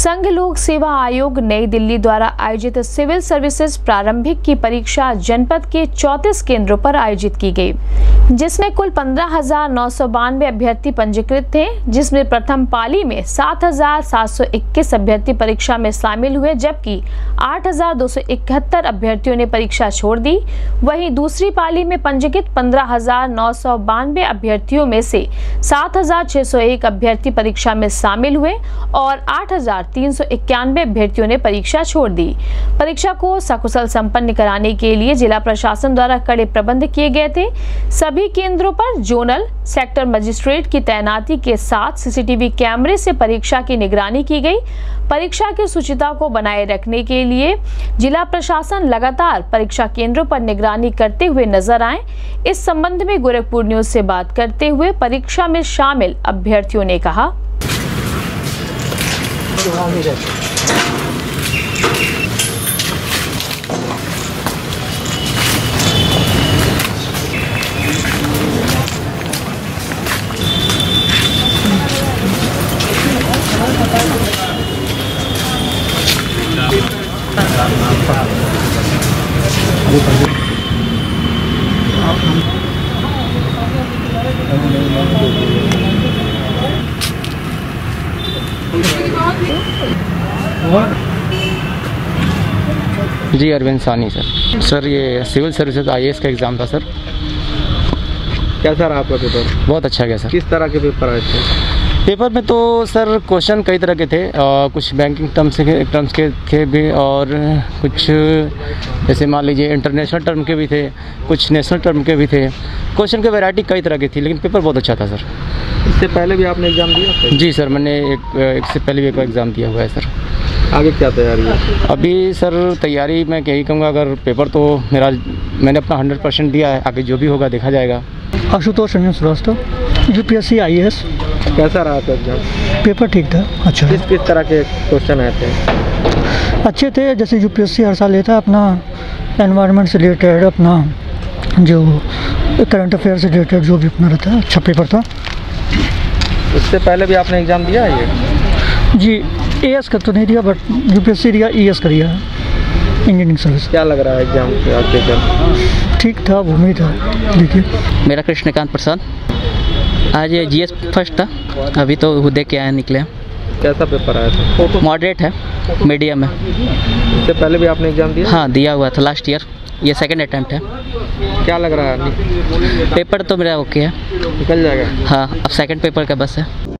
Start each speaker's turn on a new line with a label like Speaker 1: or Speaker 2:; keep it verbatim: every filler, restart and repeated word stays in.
Speaker 1: संघ लोक सेवा आयोग नई दिल्ली द्वारा आयोजित सिविल सर्विसेज प्रारंभिक की परीक्षा जनपद के चौंतीस केंद्रों पर आयोजित की गई, जिसमें कुल पंद्रह हजार नौ सौ बानवे अभ्यर्थी पंजीकृत थे, जिसमें प्रथम पाली में सात हजार सात सौ इक्कीस अभ्यर्थी परीक्षा में शामिल हुए, जबकि आठ हजार दो सौ इकहत्तर अभ्यर्थियों ने परीक्षा छोड़ दी। वहीं दूसरी पाली में पंजीकृत पंद्रह हजार नौ सौ बानवे अभ्यर्थियों में से सात हजार छह सौ एक अभ्यर्थी परीक्षा में शामिल हुए और आठ हजार तीन सौ इक्यानवे अभ्यर्थियों ने परीक्षा छोड़ दी। परीक्षा को सकुशल संपन्न कराने के लिए जिला प्रशासन द्वारा कड़े प्रबंध किए गए थे। सभी केंद्रों पर जोनल सेक्टर मजिस्ट्रेट की तैनाती के साथ सीसीटीवी कैमरे से परीक्षा की निगरानी की गई। परीक्षा की शुचिता को बनाए रखने के लिए जिला प्रशासन लगातार परीक्षा केंद्रों पर निगरानी करते हुए नजर आए। इस संबंध में गोरखपुर न्यूज से बात करते हुए परीक्षा में शामिल अभ्यर्थियों ने कहा,
Speaker 2: जी अरविंद सानी सर। सर ये civil services I A S का एग्ज़ाम था सर।
Speaker 3: कैसा रहा आपका पेपर?
Speaker 2: बहुत अच्छा गया सर।
Speaker 3: किस तरह के पेपर आए थे?
Speaker 2: पेपर में तो सर क्वेश्चन कई तरह के थे, आ, कुछ बैंकिंग टर्म्स के टर्म्स के थे भी और कुछ जैसे मान लीजिए इंटरनेशनल टर्म के भी थे, कुछ नेशनल टर्म के भी थे। क्वेश्चन की वैरायटी कई तरह की थी, लेकिन पेपर बहुत अच्छा था सर।
Speaker 3: इससे पहले भी आपने एग्ज़ाम दिया?
Speaker 2: जी सर, मैंने एक एक से पहले भी एक एग्ज़ाम दिया हुआ है सर।
Speaker 3: आगे क्या तैयारी है?
Speaker 2: अभी सर तैयारी मैं यही कहूँगा, अगर पेपर तो मेरा मैंने अपना हंड्रेड परसेंट दिया है, आगे जो भी होगा देखा जाएगा।
Speaker 4: Ashutosh Ranjan Srivastava, UPSC I A S.
Speaker 3: कैसा रहा था एग्जाम?
Speaker 4: पेपर ठीक था, अच्छा।
Speaker 3: किस किस तरह के क्वेश्चन आए थे?
Speaker 4: अच्छे थे, जैसे यूपीएससी हर साल लेता है अपना एनवायरनमेंट से रिलेटेड, अपना जो करंट अफेयर से रिलेटेड जो भी अपना रहता है, अच्छा पेपर था।
Speaker 3: इससे पहले भी आपने एग्ज़ाम दिया है ये?
Speaker 4: जी ए एस का तो नहीं दिया, बट यूपीएससी दिया, ई एस का दिया है, इंजीनियरिंग सर्विस।
Speaker 3: क्या लग रहा है एग्जाम के आपके?
Speaker 4: ठीक था, उम्मीद है। देखिए,
Speaker 5: मेरा कृष्णकांत प्रसाद। आज ये जीएस फर्स्ट था, अभी तो दे के आए निकले।
Speaker 3: कैसा पेपर आया था?
Speaker 5: मॉडरेट है, मीडियम है।
Speaker 3: इससे पहले भी आपने एग्जाम दिया?
Speaker 5: हाँ, दिया हुआ था लास्ट ईयर, ये सेकंड अटेम्प्ट है।
Speaker 3: क्या लग रहा है?
Speaker 5: पेपर तो मेरा ओके है,
Speaker 3: निकल जाएगा।
Speaker 5: हाँ, अब सेकंड पेपर का बस है।